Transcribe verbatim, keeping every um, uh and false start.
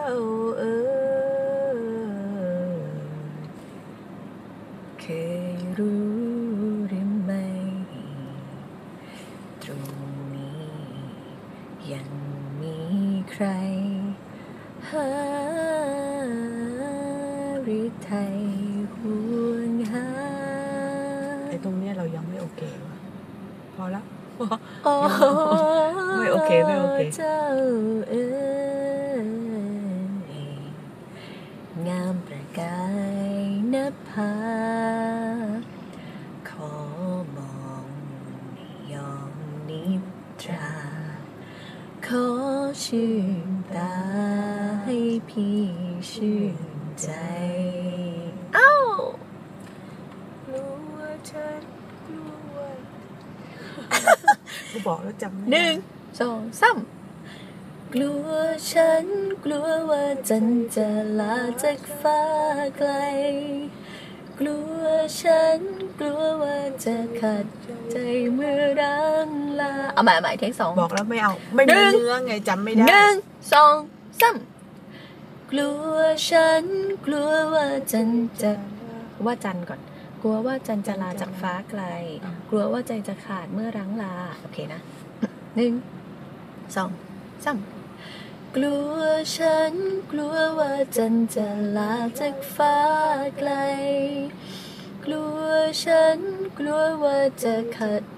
เอ๋ยเคยรู้หรือไม่ตรงนี้ยังมีใครหาหรือไทยห่วงหาไอ้ตรงเนี้ยเรายังไม่โอเควะพอละไม่โอเคไม่โอเคเจ้าเอ๋ยงามประกายนภาขอมองยอมนิทราขอชื่นตาให้พี่ชื่นใจเอ้ากลัวฉันกลัวกูบอกแล้วจำไม่ได้หนึ่งสองสามกลัวฉันกลัวว่าจันจะลาจากฟ้าไกลกลัวฉันกลัวว่าจะขัดใจเมื่อรังลาเอาใหม่ใหม่เทคสองบอกแล้วไม่เอาไม่มีเนื้อไงจำไม่ได้หนึ่งสองสามกลัวฉันกลัวว่าจันจะว่าจันก่อนกลัวว่าจันจะลาจากฟ้าไกลกลัวว่าใจจะขาดเมื่อรังลาโอเคนะหนึ่งสองสามกลัวฉันกลัวว่าจันจะลาจากฟ้าไกลกลัวฉันกลัวว่าจะขัด